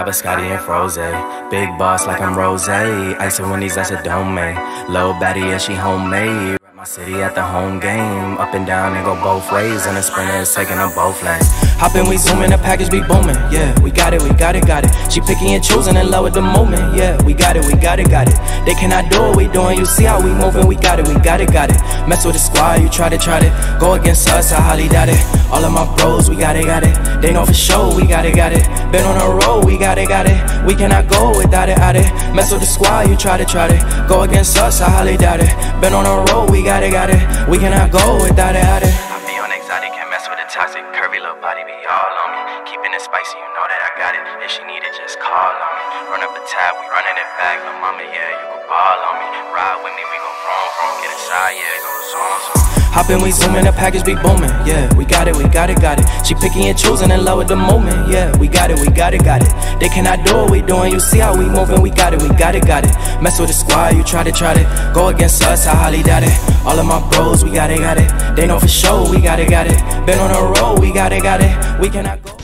got biscotti and froze. Big boss like I'm Rose. Icing Winnie's, that's a domain. Low baddie, yeah, she homemade. My city at the home game. Up and down and go both ways. And the sprinter is taking them both lanes. Hoppin', we zooming, the package be booming. Yeah, we got it, got it. She picky and choosing, in love with the moment. Yeah, we got it, got it. They cannot do what we doing. You see how we moving, we got it, got it. Mess with the squad, you try to. Go against us, I highly doubt it. All of my bros, we got it. They know for sure, we got it. Been on the road, we got it. We cannot go without it. Mess with the squad, you try to. Go against us, I highly doubt it. Been on the road, we got it. We cannot go without it. I be on exotic, can't mess with the toxic. Curvy little body be all on me. Keeping it spicy, you know that I got it. If she need it, just call on me. Run up a tab, we running it back. Lil' mama, yeah, you can ball on me. Ride with me, we go vroom. Get inside, yeah, go zone. Hoppin', we zooming, the package be booming. Yeah, we got it. She picky and choosing, in love with the moment. Yeah, we got it. They cannot do what we doing. You see how we moving, we got it. Mess with the squad, you try to. Go against us, I highly doubt it. All of my bros, we got it. They know for sure, we got it. Been on the road, we got it. We cannot go.